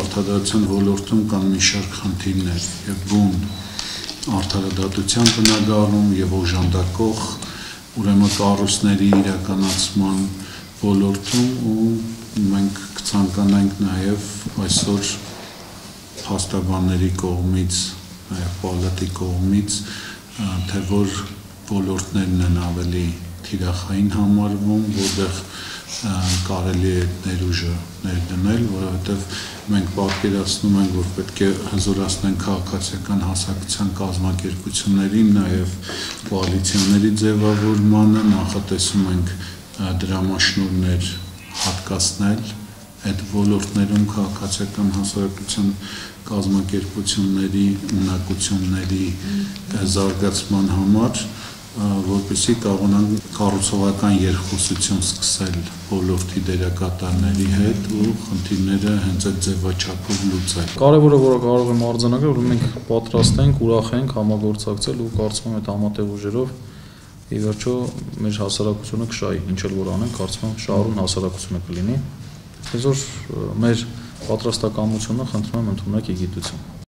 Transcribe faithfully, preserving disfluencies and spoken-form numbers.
արդարադատության ոլորտում կան մի շարք խնդիրներ եւ բուն արդարադատության բնագավառում եւ օժանդակող ուրեմն կառույցների իրականացման ոլորտում ու մենք կցանկանանք նաեւ այսօր փաստաբանների կողմից, նաեւ պալատի կողմից, թե որ ոլորտներն են ավելի թիրախային համարվում, որտեղ կարելի է ներուժը ներդնել, որովհետև մենք պատկերացնում ենք, որ պետք է հզորացնենք քաղաքացիական հասարակության կազմակերպություններին, նաև կոալիցիաների ձևավորմանը, նախատեսում ենք դրամաշնորհներ հատկացնել այդ ոլորտներում քաղաքացիական հասարակության կազմակերպությունների ունակությունների զարգացման համար, որպեսզի կարողանան կառուցողական երկխոսություն սկսել ոլորտի դերակատարների հետ ու խնդիրները հենց այդ ձևաչափով լուծել։ Կարևորը, որը կարող եմ արձանագրել, որ մենք պատրաստ ենք, ուրախ ենք համագործակցել ու կարծում եմ այդ համատեղ ուժերով ի վերջո մեր հասարակությունը կշահի, ինչ էլ որ անենք, կարծում եմ շահառուն հասարակությունը կլինի։ Այսօր մեր պատրաստակամությունը խնդրում եմ ընդունեք ի գիտություն։